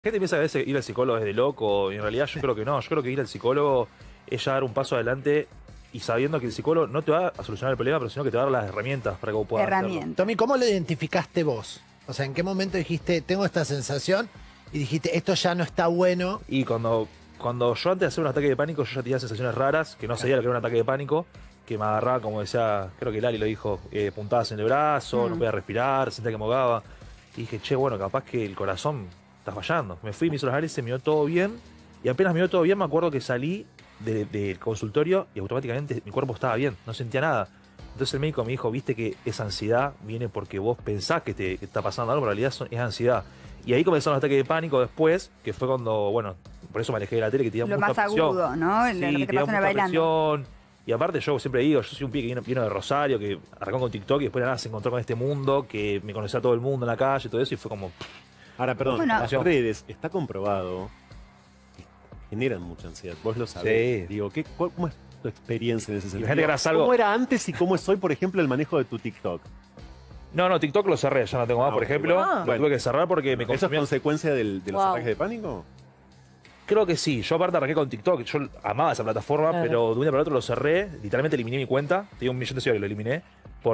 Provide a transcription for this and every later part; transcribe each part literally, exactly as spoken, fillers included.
Gente piensa que a veces ir al psicólogo es de loco, y en realidad yo creo que no. Yo creo que ir al psicólogo es ya dar un paso adelante y sabiendo que el psicólogo no te va a solucionar el problema, pero sino que te va a dar las herramientas para que vos puedas hacerlo. Herramientas. Tommy, ¿cómo lo identificaste vos? O sea, ¿en qué momento dijiste, tengo esta sensación y dijiste, esto ya no está bueno? Y cuando, cuando yo antes de hacer un ataque de pánico, yo ya tenía sensaciones raras, que no sabía lo que era un ataque de pánico, que me agarraba, como decía, creo que Lali lo dijo, eh, puntadas en el brazo, Mm. no podía respirar, sentía que me ahogaba. Y dije, che, bueno, capaz que el corazón está fallando. Me fui, me hizo los análisis, me dio todo bien. Y apenas me dio todo bien, me acuerdo que salí de- del consultorio y automáticamente mi cuerpo estaba bien, no sentía nada. Entonces el médico me dijo, viste que esa ansiedad viene porque vos pensás que te que está pasando algo, pero en realidad son- es ansiedad. Y ahí comenzaron los ataques de pánico después, que fue cuando, bueno, por eso me alejé de la tele, que tenía Lo mucha más presión. agudo, ¿no? Sí, Lo que te tenía pasa en el mucha bailando. presión. Y aparte yo siempre digo, yo soy un pibe que vino, vino de Rosario, que arrancó con TikTok y después de nada se encontró con este mundo, que me conocía a todo el mundo en la calle y todo eso, y fue como... Ahora, perdón, Bueno. las redes, está comprobado que generan mucha ansiedad. Vos lo sabés. Sí. Digo, ¿qué, cuál- ¿cómo es tu experiencia en ese sentido? Imagínate que hagas algo- ¿Cómo era antes y cómo es hoy, por ejemplo, el manejo de tu TikTok? No, no, TikTok lo cerré, ya no tengo más, Ah, por ok, ejemplo. bueno. Lo Bueno. tuve que cerrar porque me ¿Eso es consumía... consecuencia del- de los Wow. ataques de pánico? Creo que sí. Yo aparte arranqué con TikTok. Yo amaba esa plataforma, Claro. pero de un día para otro lo cerré. Literalmente eliminé mi cuenta. Tenía un millón de seguidores, lo eliminé.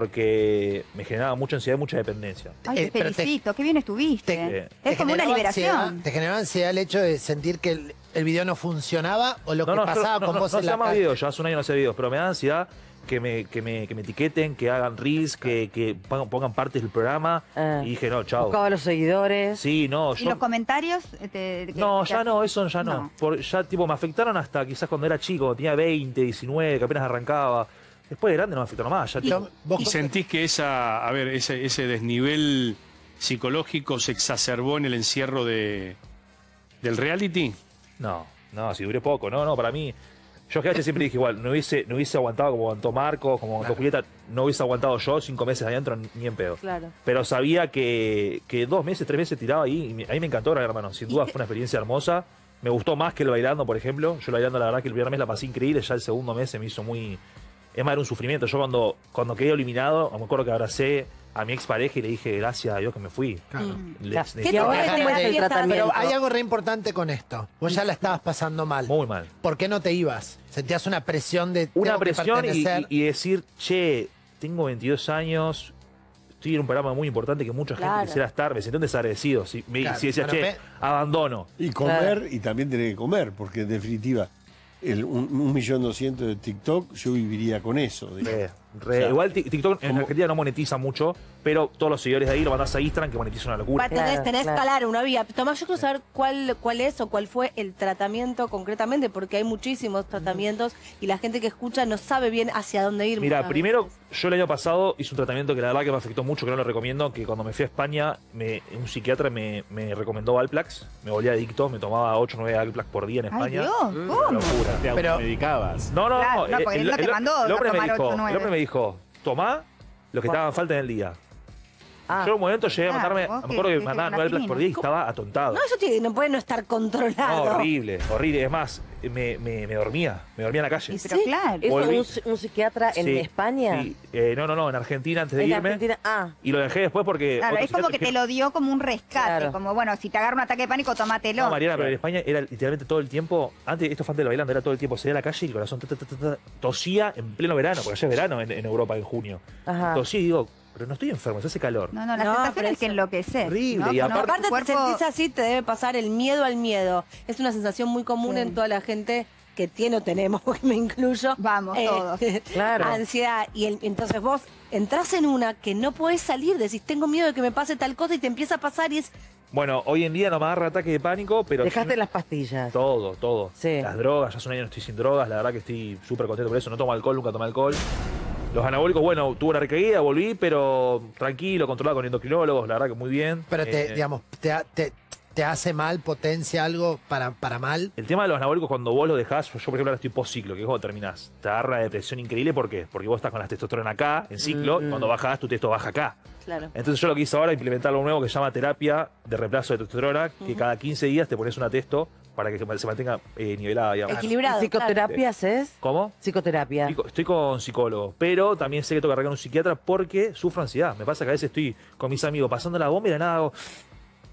Porque me generaba mucha ansiedad y mucha dependencia. Ay, Eh, te pero te- felicito, qué bien estuviste. te- es como una generaba liberación. ansiedad- ¿Te generaba ansiedad el hecho de sentir que el, el video no funcionaba o lo No, que no, yo- pasaba no, con no, vos no en la hacía más calle? videos. Ya hace un año no hacía videos. Pero me da ansiedad que me, que me, que me etiqueten, que hagan reels, que, que pongan, pongan partes del programa. Ah. Y dije, no, chao. Buscaba los seguidores. Sí, no, ¿Y yo... los comentarios? eh, te- que- No, que ya hacen? no, eso ya no. No. Por, ya tipo me afectaron hasta quizás cuando era chico, tenía veinte, diecinueve, que apenas arrancaba. Después de grande no me afectaron más. Ya, tipo, Tom, vos- ¿Y sentís que esa, a ver, ese, ese desnivel psicológico se exacerbó en el encierro de, del reality? No, no, si duré poco, no, no, para mí. Yo que siempre dije igual, no hubiese, no hubiese aguantado como aguantó Marcos, como aguantó Julieta, no hubiese aguantado yo cinco meses adentro ni en pedo. Claro. Pero sabía que, que dos meses, tres meses tiraba ahí, y me- a mí me encantó Gran Hermano. Sin duda fue una experiencia hermosa. Me gustó más que el bailando, por ejemplo. Yo el bailando, la verdad que el primer mes la pasé increíble, ya el segundo mes se me hizo muy. Es más, era un sufrimiento. Yo cuando, cuando quedé eliminado, me acuerdo que abracé a mi expareja y le dije, gracias a Dios que me fui. Claro. Le- Claro. le- ¿Qué te ahora parece cómo es la el fiesta? tratamiento? Pero hay algo re importante con esto. Vos ya la estabas pasando mal. Muy mal. ¿Por qué no te ibas? ¿Sentías una presión de Una tengo que presión y, pertenecer? y- y decir, che, tengo veintidós años, estoy en un programa muy importante que mucha gente Claro. quisiera estar, me sentí un desagradecido. Si, me, Claro. si decía, Bueno, che, pe- abandono. Y comer, Claro. y también tener que comer, porque en definitiva, el un, un millón doscientos de TikTok, yo viviría con eso. digo. Re, re. O sea, Igual Tik- TikTok en como- Argentina no monetiza mucho, pero todos los seguidores de ahí lo mandás a Instagram que monetiza una locura. Va, tenés, Claro, tenés que claro. escalar una vía. Tomás, yo quiero saber cuál, cuál es o cuál fue el tratamiento concretamente, porque hay muchísimos tratamientos y la gente que escucha no sabe bien hacia dónde ir. Mira, muchas primero, veces. yo el año pasado hice un tratamiento que la verdad que me afectó mucho, que no lo recomiendo, que cuando me fui a España, me, un psiquiatra me, me recomendó Alplax, me volví adicto, me tomaba ocho o nueve Alplax por día en Ay, España. Dios, Una ¿cómo? locura. Te Pero- automedicabas. No, no, Claro, no, eh, porque él no te mandó el hombre a me tomar dijo, ocho, nueve. el hombre me dijo, tomá lo que te haga falta en el día. Ah. Yo en un momento llegué a Claro, mandarme, vos me que- acuerdo que que- me mandaban que nueve Alplax una por día y aspirina. estaba atontado. No, eso tiene- no puede no estar No, controlado. horrible, horrible. Es más, me, me, me dormía, me dormía en la calle. Y pero Sí. claro. ¿Eso Volví. un, psi- un psiquiatra en Sí, España? sí. Eh, no, no, no, en Argentina antes de En irme. Argentina. Ah, Y lo dejé después porque... Claro, otro es como que psiquiatra te lo dio como un rescate, Claro. como bueno, si te agarra un ataque de pánico, tómatelo. No, Mariana, pero en España era literalmente todo el tiempo, antes, esto fue antes del bailando, era todo el tiempo, salía a la calle y el corazón ta, ta, ta, ta, ta, tosía en pleno verano, porque allá es verano en, en Europa, en junio. Ajá. Tosía y digo, pero no estoy enfermo, se hace calor. No, no, la No, sensación pero es que eso- enloquecer. Horrible, ¿no? y No, aparte- tu Aparte, te cuerpo- sentís así, te debe pasar el miedo al miedo. Es una sensación muy común Sí. en toda la gente que tiene o tenemos, porque me incluyo. Vamos, todos. Claro. Ansiedad. Y el- entonces vos entras en una que no podés salir, decís, tengo miedo de que me pase tal cosa y te empieza a pasar y es... Bueno, hoy en día no me agarra ataque de pánico, pero... dejaste las pastillas. Todo, todo. Sí. Las drogas, ya hace un año no estoy sin drogas, la verdad que estoy súper contento por eso, no tomo alcohol, nunca tomé alcohol. Los anabólicos, bueno, tuve una recaída, volví, pero tranquilo, controlado con endocrinólogos, la verdad que muy bien. Pero te, Eh, digamos, te, ha- te, te hace mal, potencia algo para, para mal. El tema de los anabólicos, cuando vos lo dejás, yo por ejemplo ahora estoy post-ciclo, que es cuando terminás. Te agarra una depresión increíble, ¿por qué? Porque vos estás con las testosterona acá, en ciclo, y cuando bajás, tu testo baja acá. Claro. Entonces yo lo que hice ahora es implementar algo nuevo que se llama terapia de reemplazo de testosterona, que cada quince días te pones una testo para que se mantenga eh, nivelada, digamos. Equilibrado. ¿Psicoterapia haces? ¿Cómo? Psicoterapia. Estoy con- Estoy con psicólogo, pero también sé que tengo que arreglar un psiquiatra porque sufro ansiedad. Me pasa que a veces estoy con mis amigos pasando la bomba y de la nada hago...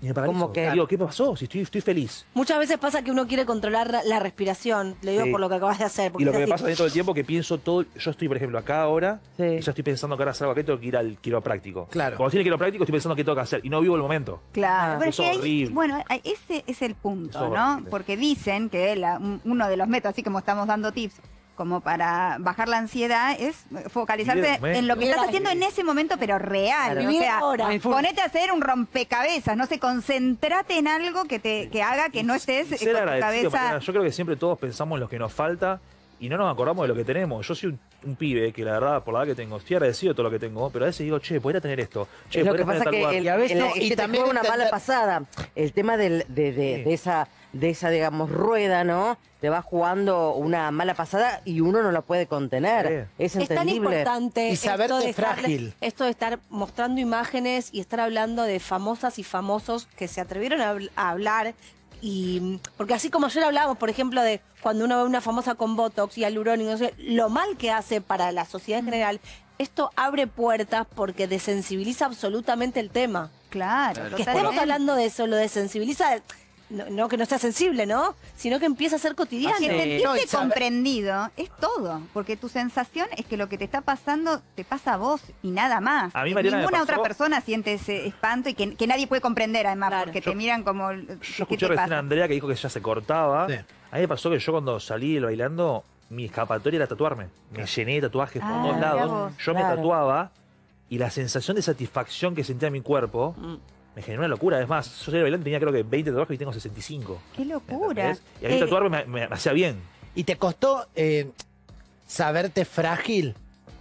Y me paralizo. Como que- Digo, ¿qué pasó? Si estoy, estoy feliz. Muchas veces pasa que uno quiere controlar la, la respiración, le digo Sí. por lo que acabas de hacer. porque Y lo que es me así. pasa también todo el tiempo que pienso todo. Yo estoy, por ejemplo, acá ahora. Sí. Y ya estoy pensando que ahora salgo acá y tengo que ir al quiropráctico. Claro. Cuando estoy en el quiropráctico estoy pensando qué tengo que hacer. Y no vivo el momento. Claro, Ah, pero eso es que ahí- horrible. bueno, ahí- ese es el punto, Eso ¿no? horrible. Porque dicen que la- un- uno de los métodos, así como estamos dando tips, como para bajar la ansiedad, es focalizarse Vivir el momento. en lo que Vivir estás el- haciendo en ese momento, pero real. Claro. O Vivir sea, ahora. ponete a hacer un rompecabezas, no sé, concentrate en algo que te que haga que no estés Y eh, ser con tu agradecido, cabeza. porque, yo creo que siempre todos pensamos en lo que nos falta y no nos acordamos de lo que tenemos. Yo soy un, un pibe que la verdad, por la edad que tengo, estoy agradecido de todo lo que tengo, pero a veces digo, che, podría tener esto. Che, Es lo que podría pasa tener tal que lugar. el, Y a veces- en la- no, es y que te también juega una entender- mala pasada. El tema del- de, de- Sí. de esa, de esa, digamos, rueda, ¿no? Te va jugando una mala pasada y uno no la puede contener. Es Es tan entendible. importante Y saberte esto de estar- frágil. esto de estar mostrando imágenes y estar hablando de famosas y famosos que se atrevieron a, habl- a hablar. Y porque así como ayer hablábamos, por ejemplo, de cuando uno ve una famosa con Botox y hialurónico, no sé, lo mal que hace para la sociedad en general, esto abre puertas porque desensibiliza absolutamente el tema. Claro, Que totalmente. estemos hablando de eso, lo desensibiliza, no, no que no sea sensible, ¿no? Sino que empieza a ser cotidiano. Que No, sentirte y saber- comprendido es todo, porque tu sensación es que lo que te está pasando te pasa a vos y nada más. A mí, Que Mariana, me ninguna pasó- otra persona siente ese espanto y que, que nadie puede comprender además, Claro. porque Yo- te miran como... Yo ¿qué escuché te recién pasa? a Andrea que dijo que ya se cortaba. Sí. A mí me pasó que yo cuando salí del bailando, mi escapatoria era tatuarme. Me llené de tatuajes por Ah, todos mirá lados. vos. Yo Claro. me tatuaba y la sensación de satisfacción que sentía en mi cuerpo Mm. me generó una locura. Es más, yo salí del bailando y tenía creo que veinte tatuajes y tengo sesenta y cinco. ¡Qué locura! ¿Entendés? Y a mí Eh, tatuarme me, me- me hacía bien. ¿Y te costó eh, saberte frágil?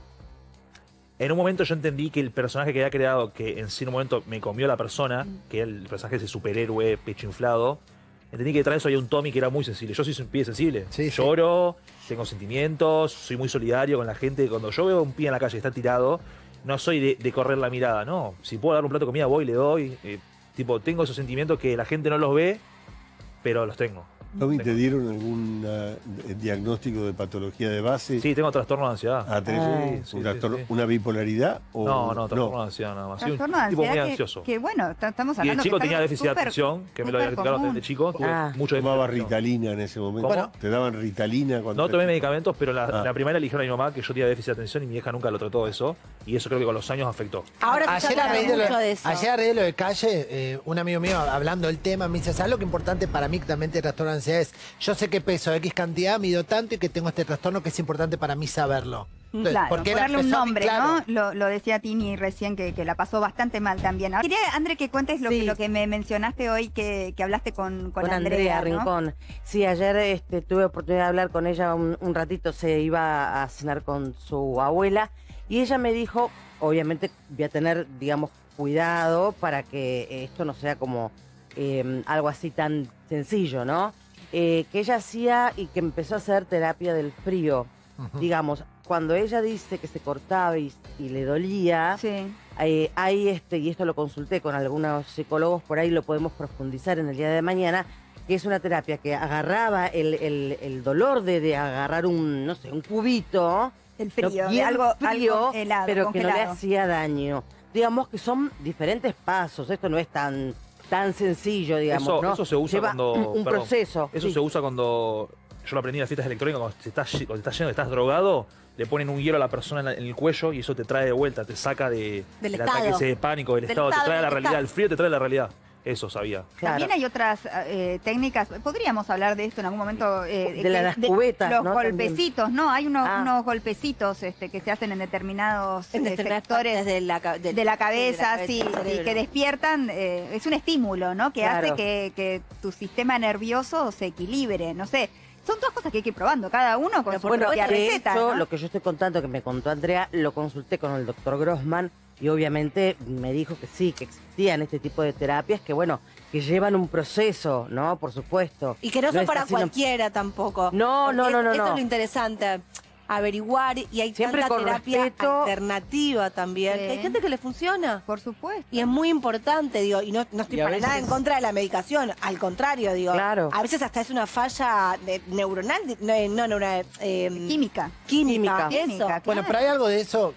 En un momento yo entendí que el personaje que había creado, que en sí en un momento me comió la persona, que era el personaje de ese superhéroe pecho inflado, entendí que detrás de eso había un Tommy que era muy sensible. Yo soy un pibe sensible. Sí, sí. Lloro, tengo sentimientos, soy muy solidario con la gente. Cuando yo veo un pibe en la calle que está tirado, no soy de, de correr la mirada, no. Si puedo dar un plato de comida, voy y le doy. Eh, tipo, tengo esos sentimientos que la gente no los ve, pero los tengo. Tommy, ¿te dieron algún eh, diagnóstico de patología de base? Sí, tengo trastorno de ansiedad. Ah, ¿tenés Ah. un Sí, trastorno- sí, sí. ¿Una bipolaridad? O No, no, trastorno de ansiedad nada más. Soy un Trastorno de tipo muy ansiedad que- ansioso. Que, bueno, ta- estamos Y de hablando chico que es tenía algo déficit de súper- atención, que me lo súper diagnosticaron común. desde chico. Tuve Ah. mucho déficit de ¿Tomabas atención. Ritalina en ese momento? ¿Cómo? ¿Te daban Ritalina? Cuando No te- tomé medicamentos, pero la, Ah. la primera le dijeron a mi mamá que yo tenía déficit de atención y mi vieja nunca lo trató de eso. Y eso creo que con los años afectó. Ahora se Ayer a habla raíz de lo, mucho de eso. ayer a raíz de lo de Calle, eh, un amigo mío hablando del tema me dice, ¿sabes lo que importante para mí que también te trastorno de ansiedad es? Yo sé que peso X cantidad, mido tanto y que tengo este trastorno que es importante para mí saberlo. Entonces, Claro, porque él ponerle un empezó- nombre, claro. ¿no? Lo, lo decía Tini recién que, que la pasó bastante mal también. Ahora, quería, André, que cuentes lo, Sí. que, lo que me mencionaste hoy, que, que hablaste con, con, Con Andrea, ¿no? Rincón. Sí, ayer este, tuve oportunidad de hablar con ella un, un ratito, se iba a cenar con su abuela y ella me dijo, obviamente voy a tener, digamos, cuidado para que esto no sea como eh, algo así tan sencillo, ¿no? Eh, que ella hacía y que empezó a hacer terapia del frío. Ujú. Digamos, cuando ella dice que se cortaba y, y le dolía, Sí. eh, hay este, y esto lo consulté con algunos psicólogos, por ahí lo podemos profundizar en el día de mañana, que es una terapia que agarraba el, el- el dolor de, de agarrar un, no sé, un cubito, El lo frío, bien algo, frío, algo helado, pero que no le congelado. hacía daño. Digamos que son diferentes pasos, esto no es tan, tan sencillo, digamos, Eso, ¿no? eso se usa Lleva cuando. un, un perdón, proceso. Eso sí. se usa cuando. Yo lo aprendí en las fiestas electrónicas, cuando te estás, cuando te estás yendo, estás drogado, le ponen un hielo a la persona en, la- en el cuello y eso te trae de vuelta, te saca de, Del del estado. ataque ese de pánico, del, Del estado, estado te trae a la en el que realidad. estás. El frío te trae a la realidad. Eso sabía. Claro. También hay otras eh, técnicas, podríamos hablar de esto en algún momento. eh, De la- las cubetas, Los ¿no? golpecitos, ¿no? Hay unos, Ah. unos golpecitos este, que se hacen en determinados En eh, determinadas sectores partes de la, ca- del- de la cabeza, del sí, cerebro. y que despiertan, eh, es un estímulo, ¿no? Que Claro. hace que, que tu sistema nervioso se equilibre, no sé. Son todas cosas que hay que ir probando, cada uno con Pero su por propia supuesto, de receta, hecho, ¿no? lo que yo estoy contando, que me contó Andrea, lo consulté con el doctor Grossman y obviamente me dijo que sí, que existían este tipo de terapias que, bueno, que llevan un proceso, ¿no? Por supuesto. Y que no son es para así, no- cualquiera tampoco. No, Porque no, no, es- no, Eso no. es lo interesante. Averiguar, y hay Siempre tanta con terapia respeto. alternativa también. Sí. que hay gente que le funciona. Por supuesto. Y es muy importante, digo, y no, no estoy Y a para nada veces- en contra de la medicación, al contrario, digo. Claro. A veces hasta es una falla de- neuronal, de- no, no, neuronal, eh, Química. química, Química. eso. Química. Bueno, Claro. pero hay algo de eso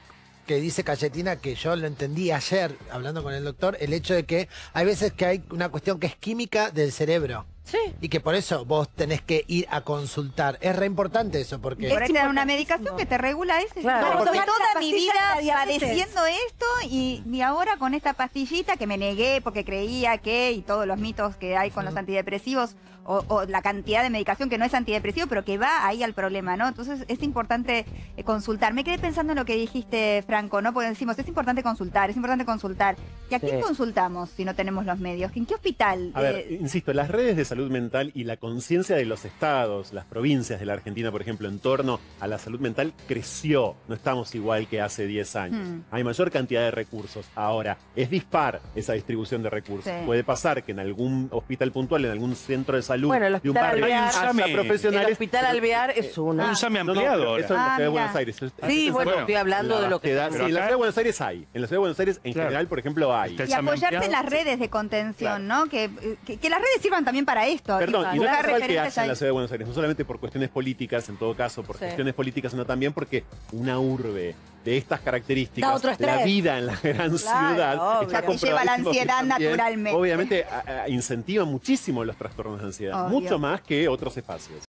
que dice Cayetina, que yo lo entendí ayer hablando con el doctor, el hecho de que hay veces que hay una cuestión que es química del cerebro. Sí. Y que por eso vos tenés que ir a consultar. Es re importante eso, porque... Por ahí te dan una medicación que te regula eso. Claro. Yo Porque- toda mi vida Pastilla de diabetes. padeciendo esto y, y ahora con esta pastillita que me negué porque creía que, y todos los mitos que hay con los antidepresivos, o, o la cantidad de medicación que no es antidepresivo, pero que va ahí al problema, ¿no? Entonces es importante eh, consultar. Me quedé pensando en lo que dijiste, Franco, ¿no? Porque decimos, es importante consultar, es importante consultar. ¿Y a Sí. quién consultamos si no tenemos los medios? ¿En qué hospital? A ver, Eh, insisto, las redes de salud mental y la conciencia de los estados, las provincias de la Argentina, por ejemplo, en torno a la salud mental, creció. No estamos igual que hace diez años. Hmm. Hay mayor cantidad de recursos. Ahora, es dispar esa distribución de recursos. Sí. Puede pasar que en algún hospital puntual, en algún centro de salud Bueno, el de un hospital barrio, Alvear- haya Hay un profesionales... El hospital Alvear es una. Un SAME No, no, ampliado pero ahora. eso en la Ah, ciudad de mira. Buenos Aires. Eso- Sí, eso- bueno, bueno, estoy hablando de lo que... Queda- Pero sí, en la acá- ciudad de Buenos Aires hay. En la ciudad de Buenos Aires, en Claro. general, por ejemplo, hay. Está el y SAME apoyarte en ampliado. las redes de contención, Claro. ¿no? Que, que, que las redes sirvan también para esto. Perdón, y no es buscar casual que referentes haya en ahí. la ciudad de Buenos Aires, no solamente por cuestiones políticas, en todo caso, por Sí. cuestiones políticas, sino también porque una urbe de estas Da características, otro la estrés. vida en la gran ciudad, obvio. está Y lleva la comprobadísimo que ansiedad también, naturalmente. Obviamente a- a- incentiva muchísimo los trastornos de ansiedad, Obvio. mucho más que otros espacios.